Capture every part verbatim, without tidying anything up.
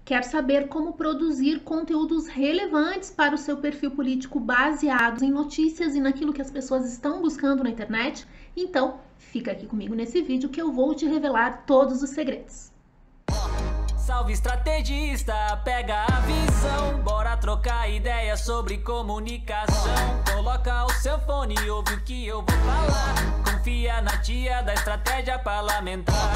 Quer saber como produzir conteúdos relevantes para o seu perfil político baseados em notícias e naquilo que as pessoas estão buscando na internet? Então, fica aqui comigo nesse vídeo que eu vou te revelar todos os segredos. Salve estrategista, pega a visão, bora trocar ideias sobre comunicação. Coloca o seu fone e ouve o que eu vou falar. Confia na tia da estratégia parlamentar.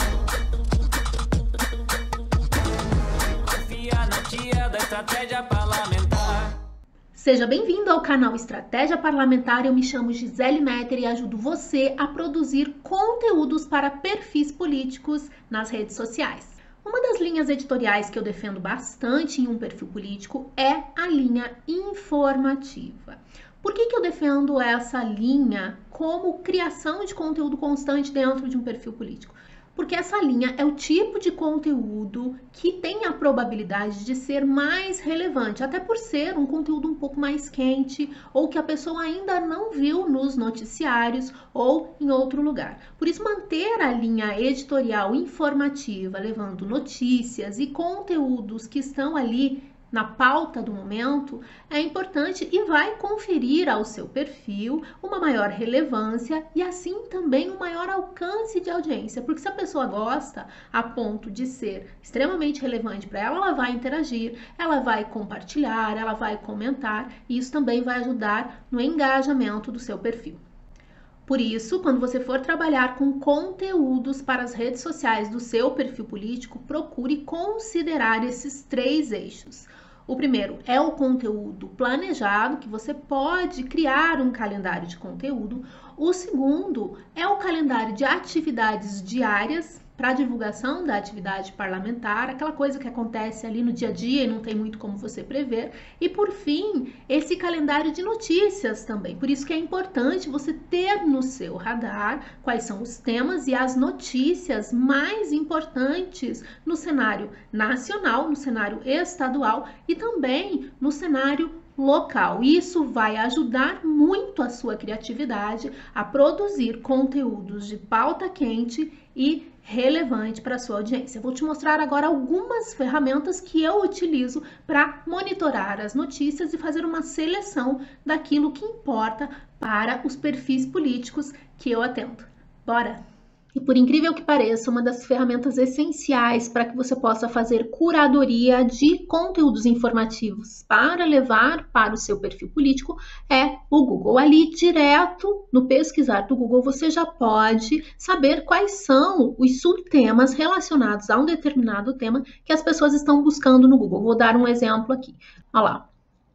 Confia na tia da estratégia parlamentar. Seja bem-vindo ao canal Estratégia Parlamentar. Eu me chamo Gisele Metter e ajudo você a produzir conteúdos para perfis políticos nas redes sociais. Uma das linhas editoriais que eu defendo bastante em um perfil político é a linha informativa. Por que que eu defendo essa linha como criação de conteúdo constante dentro de um perfil político? Porque essa linha é o tipo de conteúdo que tem a probabilidade de ser mais relevante, até por ser um conteúdo um pouco mais quente ou que a pessoa ainda não viu nos noticiários ou em outro lugar. Por isso, manter a linha editorial informativa, levando notícias e conteúdos que estão ali na pauta do momento, é importante e vai conferir ao seu perfil uma maior relevância e assim também um maior alcance de audiência, porque se a pessoa gosta a ponto de ser extremamente relevante para ela, ela vai interagir, ela vai compartilhar, ela vai comentar e isso também vai ajudar no engajamento do seu perfil. Por isso, quando você for trabalhar com conteúdos para as redes sociais do seu perfil político, procure considerar esses três eixos. O primeiro é o conteúdo planejado, que você pode criar um calendário de conteúdo. O segundo é o calendário de atividades diárias para divulgação da atividade parlamentar, aquela coisa que acontece ali no dia a dia e não tem muito como você prever. E por fim, esse calendário de notícias também. Por isso que é importante você ter no seu radar quais são os temas e as notícias mais importantes no cenário nacional, no cenário estadual e também no cenário local. Isso vai ajudar muito a sua criatividade a produzir conteúdos de pauta quente e relevante para a sua audiência. Eu vou te mostrar agora algumas ferramentas que eu utilizo para monitorar as notícias e fazer uma seleção daquilo que importa para os perfis políticos que eu atendo. Bora! E por incrível que pareça, uma das ferramentas essenciais para que você possa fazer curadoria de conteúdos informativos para levar para o seu perfil político é o Google. Ali, direto no pesquisar do Google, você já pode saber quais são os subtemas relacionados a um determinado tema que as pessoas estão buscando no Google. Vou dar um exemplo aqui. Olha lá.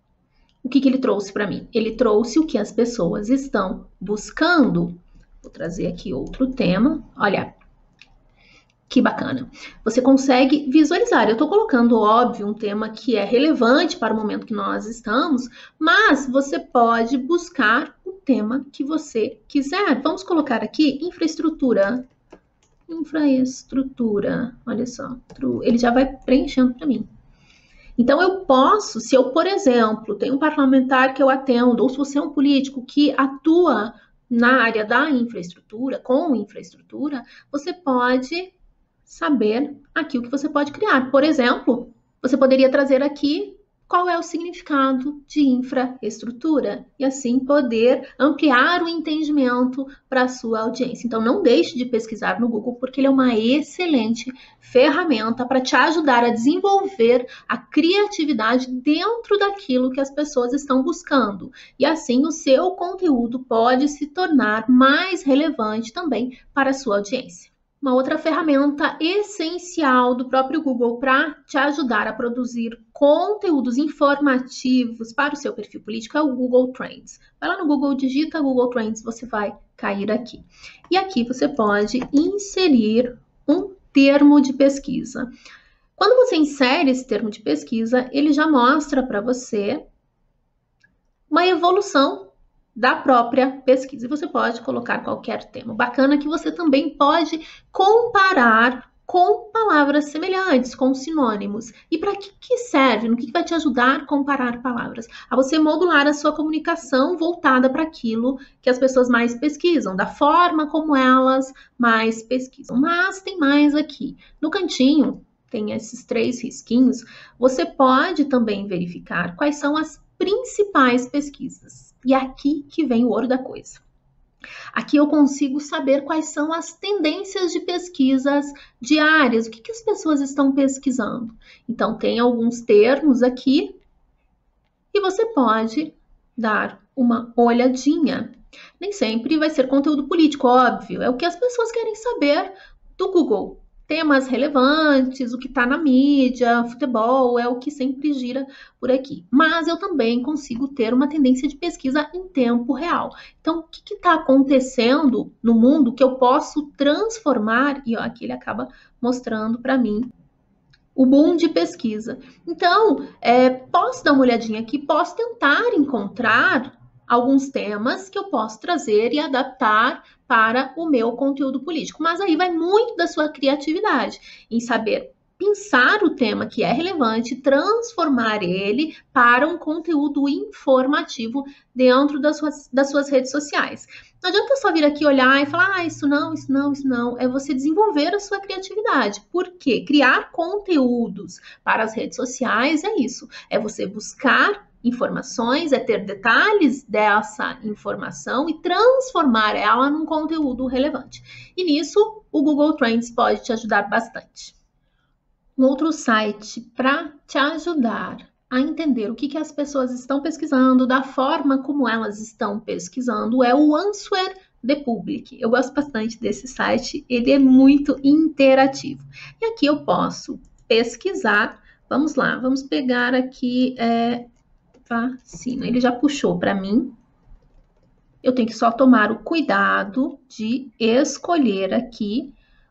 O que que ele trouxe para mim? Ele trouxe o que as pessoas estão buscando. Vou trazer aqui outro tema. Olha, que bacana. Você consegue visualizar. Eu estou colocando, óbvio, um tema que é relevante para o momento que nós estamos, mas você pode buscar o tema que você quiser. Vamos colocar aqui infraestrutura. Infraestrutura. Olha só. Ele já vai preenchendo para mim. Então, eu posso, se eu, por exemplo, tenho um parlamentar que eu atendo, ou se você é um político que atua na área da infraestrutura, com infraestrutura, você pode saber aqui o que você pode criar. Por exemplo, você poderia trazer aqui qual é o significado de infraestrutura e assim poder ampliar o entendimento para a sua audiência. Então, não deixe de pesquisar no Google, porque ele é uma excelente ferramenta para te ajudar a desenvolver a criatividade dentro daquilo que as pessoas estão buscando. E assim, o seu conteúdo pode se tornar mais relevante também para a sua audiência. Uma outra ferramenta essencial do próprio Google para te ajudar a produzir conteúdos informativos para o seu perfil político é o Google Trends. Vai lá no Google, digita Google Trends, você vai cair aqui. E aqui você pode inserir um termo de pesquisa. Quando você insere esse termo de pesquisa, ele já mostra para você uma evolução da própria pesquisa. E você pode colocar qualquer tema. Bacana que você também pode comparar com palavras semelhantes, com sinônimos. E para que, que serve? No que, que vai te ajudar a comparar palavras? A você modular a sua comunicação voltada para aquilo que as pessoas mais pesquisam, da forma como elas mais pesquisam. Mas tem mais aqui. No cantinho, tem esses três risquinhos, você pode também verificar quais são as principais pesquisas. E é aqui que vem o ouro da coisa. Aqui eu consigo saber quais são as tendências de pesquisas diárias, o que, que as pessoas estão pesquisando. Então, tem alguns termos aqui e você pode dar uma olhadinha. Nem sempre vai ser conteúdo político, óbvio, é o que as pessoas querem saber do Google. Temas relevantes, o que está na mídia, futebol, é o que sempre gira por aqui. Mas eu também consigo ter uma tendência de pesquisa em tempo real. Então, o que está acontecendo no mundo que eu posso transformar? E ó, aqui ele acaba mostrando para mim o boom de pesquisa. Então, é, posso dar uma olhadinha aqui, posso tentar encontrar alguns temas que eu posso trazer e adaptar para o meu conteúdo político. Mas aí vai muito da sua criatividade, em saber pensar o tema que é relevante, transformar ele para um conteúdo informativo dentro das suas, das suas redes sociais. Não adianta só vir aqui olhar e falar, ah, isso não, isso não, isso não. É você desenvolver a sua criatividade. Por quê? Criar conteúdos para as redes sociais é isso. É você buscar informações, é ter detalhes dessa informação e transformar ela num conteúdo relevante. E nisso, o Google Trends pode te ajudar bastante. Um outro site para te ajudar a entender o que, que as pessoas estão pesquisando, da forma como elas estão pesquisando, é o Answer the Public. Eu gosto bastante desse site, ele é muito interativo. E aqui eu posso pesquisar, vamos lá, vamos pegar aqui é, vacina, ele já puxou para mim. Eu tenho que só tomar o cuidado de escolher aqui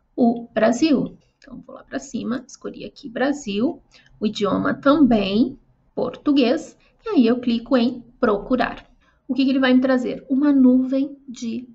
o Brasil. Então, vou lá para cima, escolhi aqui Brasil, o idioma também, português, e aí eu clico em procurar. O que, que ele vai me trazer? Uma nuvem de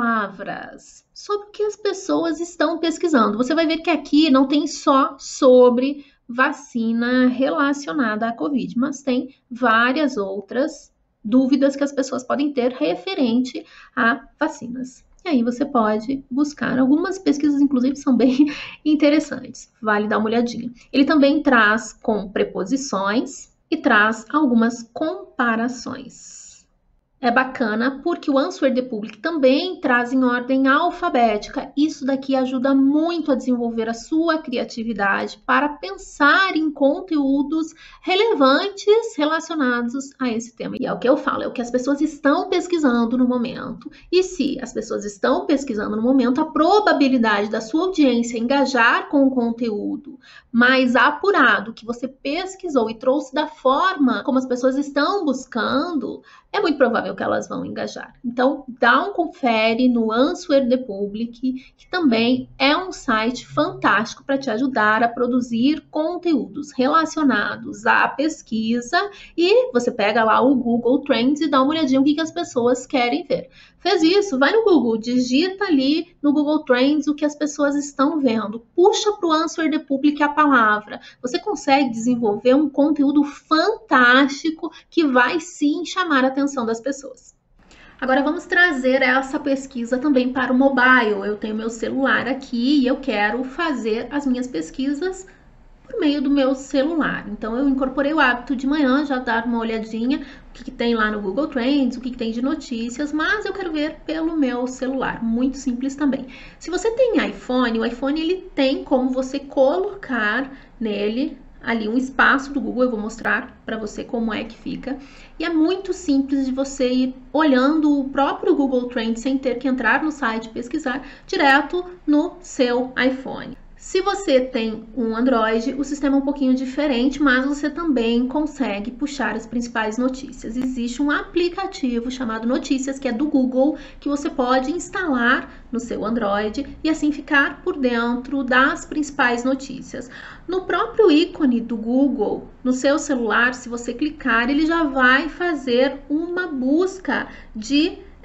palavras sobre o que as pessoas estão pesquisando. Você vai ver que aqui não tem só sobre vacina relacionada à Covid, mas tem várias outras dúvidas que as pessoas podem ter referente a vacinas. E aí você pode buscar. Algumas pesquisas, inclusive, são bem interessantes. Vale dar uma olhadinha. Ele também traz com preposições e traz algumas comparações. É bacana porque o Answer the Public também traz em ordem alfabética. Isso daqui ajuda muito a desenvolver a sua criatividade para pensar em conteúdos relevantes relacionados a esse tema. E é o que eu falo, é o que as pessoas estão pesquisando no momento. E se as pessoas estão pesquisando no momento, a probabilidade da sua audiência engajar com o conteúdo mais apurado que você pesquisou e trouxe da forma como as pessoas estão buscando, é muito provável que elas vão engajar. Então, dá um confere no Answer the Public, que também é um site fantástico para te ajudar a produzir conteúdos relacionados à pesquisa e você pega lá o Google Trends e dá uma olhadinha no que, que as pessoas querem ver. Fez isso? Vai no Google, digita ali no Google Trends o que as pessoas estão vendo. Puxa para o Answer the Public a palavra. Você consegue desenvolver um conteúdo fantástico que vai sim chamar a atenção das pessoas. Agora vamos trazer essa pesquisa também para o mobile. Eu tenho meu celular aqui e eu quero fazer as minhas pesquisas por meio do meu celular. Então eu incorporei o hábito de manhã já dar uma olhadinha o que, que tem lá no Google Trends, o que, que tem de notícias, mas eu quero ver pelo meu celular, muito simples também. Se você tem iPhone, o iPhone ele tem como você colocar nele ali um espaço do Google, eu vou mostrar para você como é que fica. E é muito simples de você ir olhando o próprio Google Trends sem ter que entrar no site e pesquisar direto no seu iPhone. Se você tem um Android, o sistema é um pouquinho diferente, mas você também consegue puxar as principais notícias. Existe um aplicativo chamado Notícias, que é do Google, que você pode instalar no seu Android e assim ficar por dentro das principais notícias. No próprio ícone do Google, no seu celular, se você clicar, ele já vai fazer uma busca de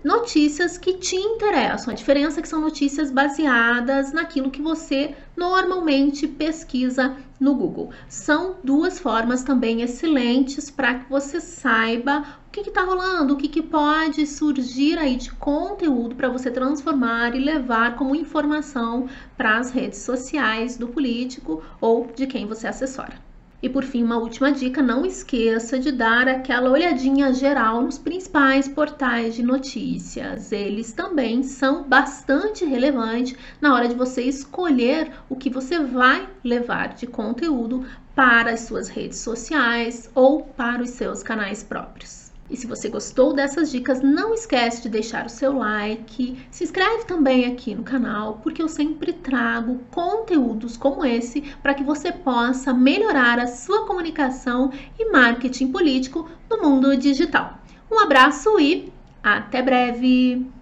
notícias que te interessam. A diferença é que são notícias baseadas naquilo que você normalmente pesquisa no Google. São duas formas também excelentes para que você saiba o que está rolando, o que, que pode surgir aí de conteúdo para você transformar e levar como informação para as redes sociais do político ou de quem você assessora. E por fim, uma última dica, não esqueça de dar aquela olhadinha geral nos principais portais de notícias. Eles também são bastante relevantes na hora de você escolher o que você vai levar de conteúdo para as suas redes sociais ou para os seus canais próprios. E se você gostou dessas dicas, não esquece de deixar o seu like, se inscreve também aqui no canal, porque eu sempre trago conteúdos como esse para que você possa melhorar a sua comunicação e marketing político no mundo digital. Um abraço e até breve!